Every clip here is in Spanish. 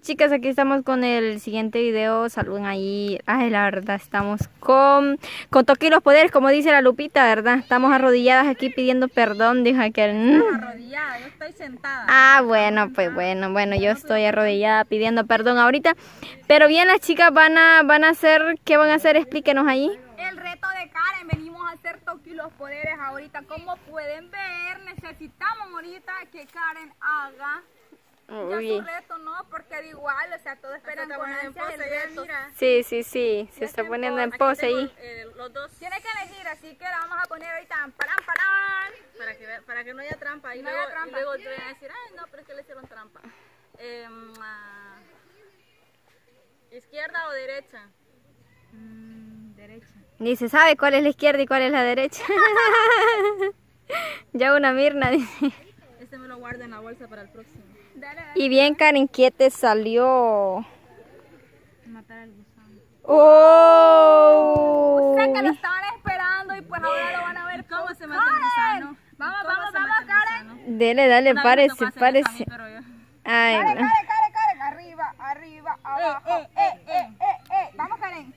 Chicas, aquí estamos con el siguiente video. Saluden ahí. Ay, la verdad, estamos con Toque y los poderes, como dice la Lupita, ¿verdad? Estamos arrodilladas aquí pidiendo perdón, dijo aquel. Arrodillada, yo estoy sentada. Ah, bueno, pues bueno, yo estoy arrodillada pidiendo perdón ahorita. Pero bien, las chicas van a hacer, ¿qué van a hacer? Explíquenos ahí. El reto de Karen, venimos a hacer Toque y los poderes ahorita. Como pueden ver, necesitamos ahorita que Karen haga ya su reto, ¿no? Porque de igual, o sea, todos esperan con ansias el reto. Sí, se está poniendo en pose ahí. Los dos. Tiene que elegir, así que la vamos a poner ahorita para que no haya trampa. Y luego te van a decir, ay, no, pero es que le hicieron trampa. ¿Izquierda o derecha? Derecha. Ni se sabe cuál es la izquierda y cuál es la derecha. Ya una Mirna dice. Este me lo guardo en la bolsa para el próximo. Dale. Y bien, Karen, ¿qué te salió? Matar al gusano. ¡Oh! O sea que lo estaban esperando y pues ahora lo van a ver cómo se mata el gusano. Vamos, Karen. Dale, párese. Ay, no. Karen. Arriba, abajo. Vamos, Karen.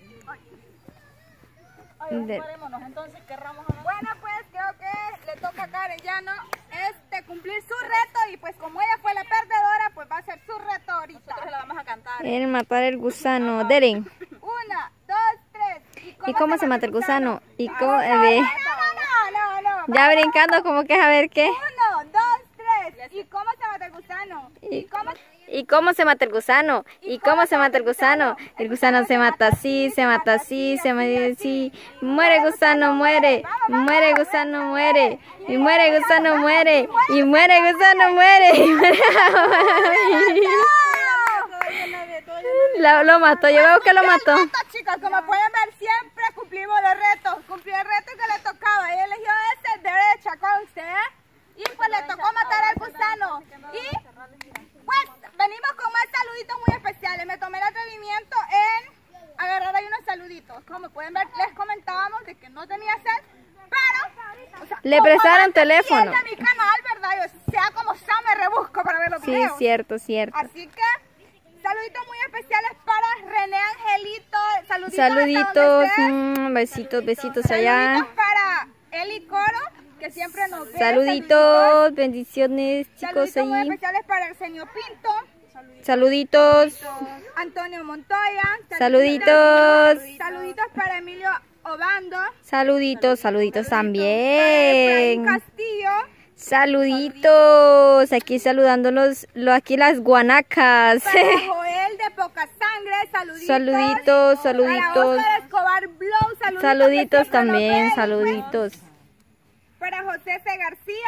Parémonos, entonces querramos. Bueno, pues creo que le toca a Karen ya, ¿no? Cumplir su reto y pues como ella fue la perdedora, pues va a ser su reto ahorita. Nosotros la vamos a cantar. El matar el gusano. Deren. 1, 2, 3. ¿Y cómo se mata el gusano? ¿Y cómo? No. Ya brincando como que es a ver qué. 1, 2, 3. ¿Y cómo se mata el gusano? ¿Y cómo se mata el gusano? ¿Y cómo se mata el gusano? El gusano se mata así, se mata así. Muere gusano, muere. Muere gusano, muere. Y muere gusano, muere. Y muere gusano, muere. Lo mató, yo veo que lo mató. Chicos, como pueden ver, siempre cumplimos los retos. Cumplí el reto que le tocaba. Ella eligió ese derecha, conste, ¿eh? Y pues le tocó matar al gusano. Y pues venimos con más saluditos muy especiales. Me tomé el atrevimiento en agarrar ahí unos saluditos. Como pueden ver, les comentábamos de que no tenía sed, pero o sea, le prestaron teléfono. De mi canal, ¿verdad? Yo, sea como sea, me rebusco para ver los videos. Sí, cierto. Así que saluditos muy especiales para René Angelito. Saluditos, besitos allá. Saluditos para Eli Coro, que siempre nos ve. Saluditos, bendiciones, chicos. Saluditos muy ahí. especiales para Arsenio Pinto. Saluditos. Antonio Montoya. Saluditos. Saluditos para Emilio Obando. Saluditos Para también. Efraín Castillo. Saluditos. Aquí saludándolos, aquí las guanacas. Para Joel de Poca Sangre. Saluditos. Para Oscar Escobar Blow. Saluditos también, saluditos. Para José C. García,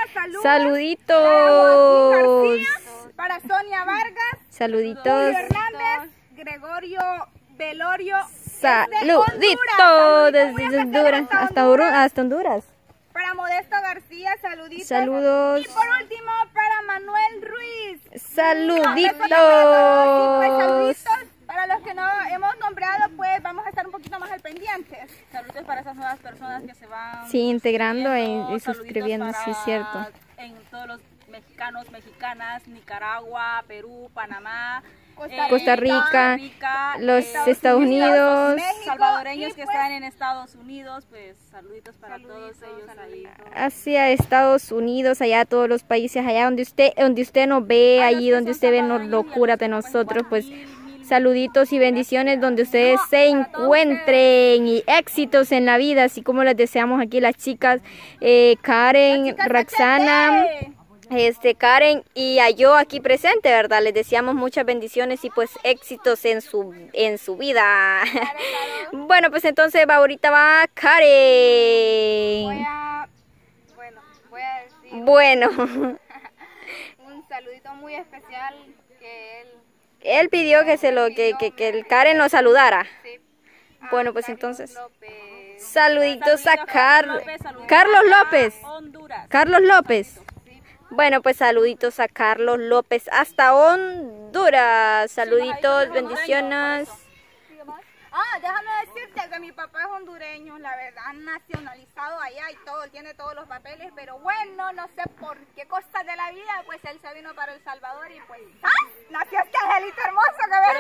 saluditos. Para Sonia Vargas, saluditos. Julio Hernández, Gregorio Velorio, saluditos desde Honduras hasta Honduras. Para Modesto García, saluditos. Saludos. Y por último para Manuel Ruiz. Saluditos. Saluditos. Para los que no hemos nombrado, pues vamos a estar un poquito más al pendiente. Saludos para esas nuevas personas que se van integrando y suscribiendo, sí, cierto. En todos los mexicanos, mexicanas, Nicaragua, Perú, Panamá, Costa Rica, los Estados Unidos, México, salvadoreños que están en Estados Unidos, pues saluditos para todos ellos ahí. Hacia Estados Unidos, allá todos los países, allá donde usted nos ve, ahí donde usted ve locura de nosotros, pues saluditos y bendiciones donde ustedes se encuentren y éxitos en la vida, así como les deseamos aquí las chicas, Karen, Roxana, Karen y a yo aquí presente, ¿verdad? Les deseamos muchas bendiciones y pues éxitos en su vida. Bueno, pues entonces ahorita va Karen. Voy a decir bueno. un saludito muy especial que él pidió que el Karen lo saludara. Sí. Bueno, pues entonces. López. Saluditos a Carlos López. Honduras. Carlos López. Bueno, pues saluditos a Carlos López hasta Honduras. Saluditos, bendiciones. Déjame decirte que mi papá es hondureño, la verdad, nacionalizado allá y todo, tiene todos los papeles, pero bueno, no sé por qué cosas de la vida, pues él se vino para El Salvador y pues, nació este angelito hermoso que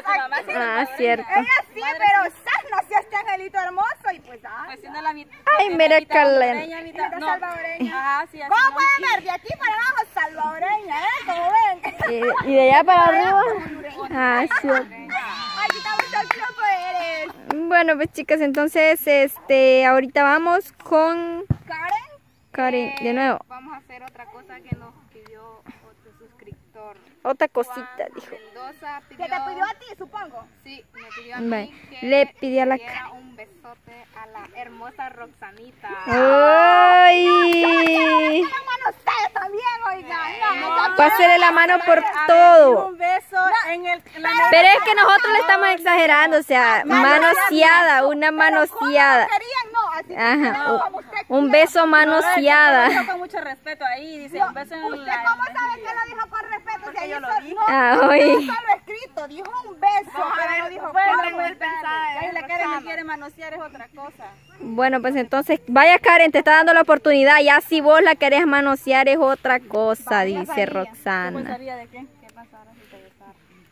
mamá sí. Cierto. Ella sí, pero nació este angelito hermoso y pues Pues siendo la mitad. Ay, mira el calor. mitad salvadoreña. Ajá, sí, así. ¿Cómo pueden ver? De aquí para abajo salvadoreña, Como ven. Y de allá para arriba. Cierto. Ay, quitamos el poderes. Bueno, pues chicas, entonces, ahorita vamos con Karen, de nuevo. Vamos a hacer otra cosa que nos pidió otro suscriptor. Otra cosita, dijo. Mendoza ¿Qué te pidió a ti, supongo? Sí, me pidió a Vale, mí que le pidió a la diera un besote a la hermosa Roxanita. ¡Ay! La mano ustedes también, oigan. Pásele la mano por todo. Un beso en el... Pero es que nosotros le estamos exagerando, o sea, manoseada, una manoseada. Querían, no, así Ajá, como usted un beso manoseada. Con mucho respeto ahí, dice, un beso en ¿Usted cómo sabe que lo dijo con respeto? Porque Si yo ahí lo solo- dije. no, Ay. no solo escrito, dijo un beso, pero no dijo bueno, cómo. él pensaba, ahí la cara me quiere manosear es otra cosa. Bueno, pues entonces, vaya Karen, te está dando la oportunidad. Ya si vos la querés manosear es otra cosa, dice ¿Qué Roxana. pensaría de qué? ¿Qué pasara si te besara?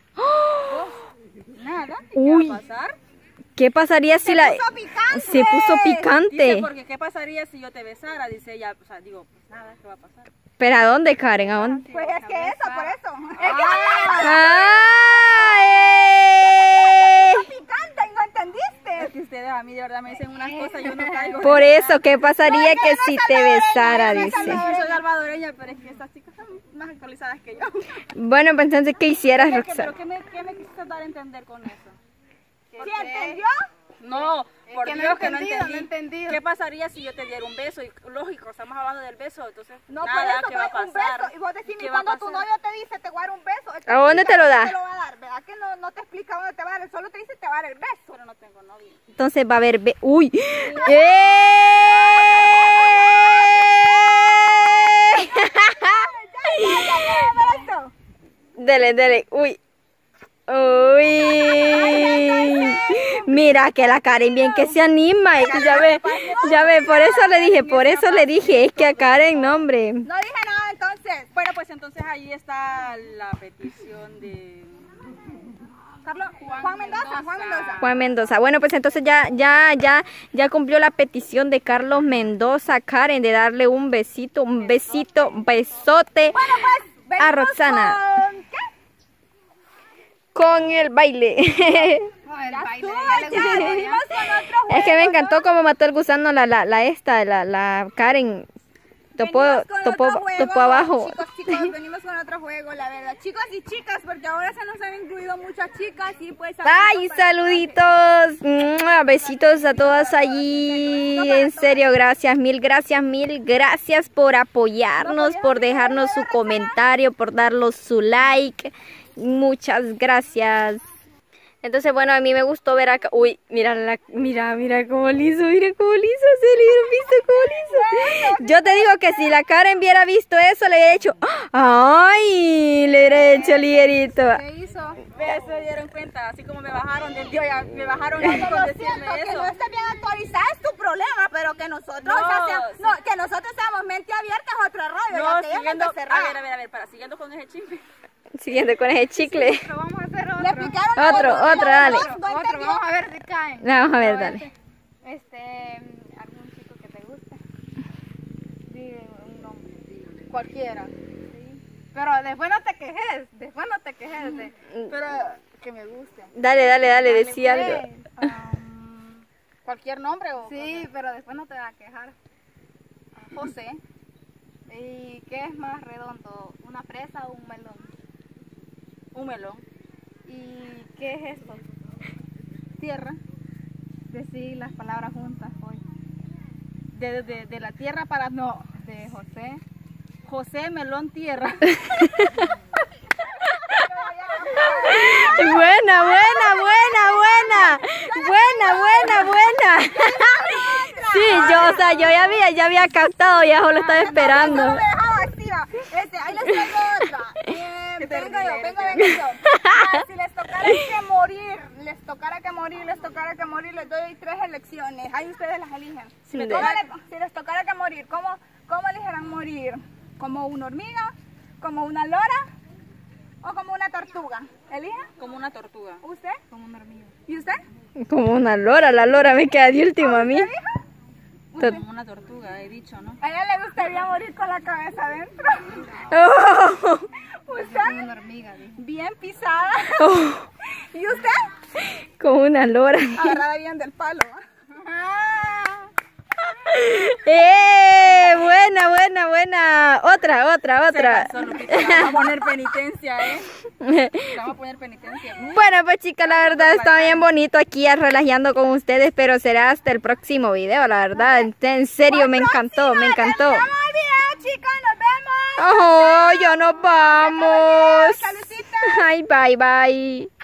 Nada, ¿qué Uy. va a pasar? ¿Qué pasaría si la... puso picante. Se puso picante. Dice, porque ¿qué pasaría si yo te besara? Dice ella, o sea, digo, pues nada, ¿qué va a pasar? ¿Pero a dónde, Karen? ¿A dónde? Pues es que eso, por eso. Es ¡Ay! que picante y no entendiste. Es que ustedes a mí de verdad me dicen unas cosas y yo no caigo. Por eso, ¿qué pasaría que si te besara? Sí, Dice. soy salvadoreña, pero es que estas chicas están más actualizadas que yo. Bueno, pues entonces, ¿qué hicieras, ¿Pero Roxana? qué me quisiste dar a entender con eso? ¿Sí entendió? No, por que no Dios he que no entendido, entendí. no he entendido. ¿Qué pasaría si yo te diera un beso? Y lógico, estamos hablando del beso, entonces No, nada, por eso, ¿qué va a pues, un pasar? beso. Y vos decís, ¿Qué va a cuando tu pasar? novio te dice te voy a dar un beso. él te ¿A dónde explica te lo da? dónde te lo va a dar, ¿verdad? Que no te explica dónde te va a dar, él solo te dice te va a dar el beso. Pero no tengo novio. Entonces va a haber... ¡Uy! Beso. Dele. Uy. Mira que la Karen bien que se anima. Es que ya ve, por eso le dije, es que a Karen, no, hombre. No dije nada entonces. Bueno, pues entonces ahí está la petición de Carlos, Juan Mendoza. Juan Mendoza. Bueno, pues entonces ya cumplió la petición de Carlos Mendoza, Karen, de darle un besito, un besote Bueno, pues, a venimos Roxana. con... ¿Qué? Con el baile. Ya estuvo, ya, venimos con otro juego. Es que me encantó cómo mató el gusano la Karen. Topó abajo. Chicos, venimos con otro juego, la verdad. Chicos y chicas, porque ahora se nos han incluido muchas chicas y pues... ¡Ay, saluditos! ¡Mua! Besitos a todas allí. En serio, mil gracias por apoyarnos, por dejarnos su comentario, por darnos su like. Muchas gracias. Entonces, bueno, a mí me gustó ver acá. Uy, mira cómo liso, se le hubieran visto cómo liso. Yo te digo que si la Karen hubiera visto eso, le hubiera hecho, ¡ay! Le hubiera hecho ligerito. ¿Qué hizo? Se dieron cuenta, así como me bajaron del día, ya me bajaron con Lo decirme siento, que eso. no esté bien actualizada es tu problema, pero que nosotros, que nosotros seamos mente abierta es otro rollo. No, ya te siguiendo, mente cerrada. a ver, siguiendo con ese chisme. Siguiendo con ese chicle. Pero vamos a hacer Le otro. explicaron Otro, dale. Otro, vamos a ver si caen. Vamos a ver, dale. Algún chico que te guste. Dile un nombre. Cualquiera. Sí. Pero después no te quejes. Pero que me guste. Dale, decí algo. ¿Cualquier nombre o...? Sí, pero después no te vas a quejar. José. ¿Y qué es más redondo? ¿Una fresa o un melón? Un melón. ¿Y qué es esto? Tierra. Decir las palabras juntas hoy. De la tierra para... No. De José. José Melón Tierra. Buena. Sí, yo ya había captado, ya lo estaba esperando. No me dejaba activa. Ahí les traigo otra. Vengo yo. Si les tocara que morir, les doy 3 elecciones. Ahí ustedes las eligen. Si les tocara que morir, ¿cómo eligieran morir? ¿Como una hormiga? ¿Como una lora? o como una tortuga? Elija. Como una tortuga. ¿Usted? Como una hormiga. ¿Y usted? Como una lora, la lora me queda de último a mí. Como una tortuga, he dicho, ¿no? A ella le gustaría morir con la cabeza adentro. Oh, ¿Usted? Como una hormiga, dije. Bien pisada. oh, ¿Y usted? como una lora. Agarrada bien del palo. Ah. Buena, buena, buena. Otra. Solo que te vamos a poner penitencia, ¿eh? Te vamos a poner penitencia. Bueno, pues chicas, la verdad está bien bonito aquí relajando con ustedes, pero será hasta el próximo video, la verdad. En serio, me encantó, me encantó. Nos vemos el video, chicos. Nos vemos. Oh, ya nos vamos. Saludcita. Ay, bye, bye.